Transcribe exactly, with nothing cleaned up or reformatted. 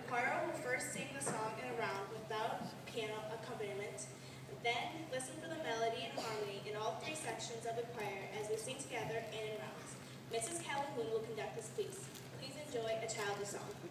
choir will first sing the song in a round without piano accompaniment, then listen for the melody and harmony in all three sections of the choir as we sing together and in rounds. Missus Calhoun will conduct this piece. Please enjoy A Childish Song.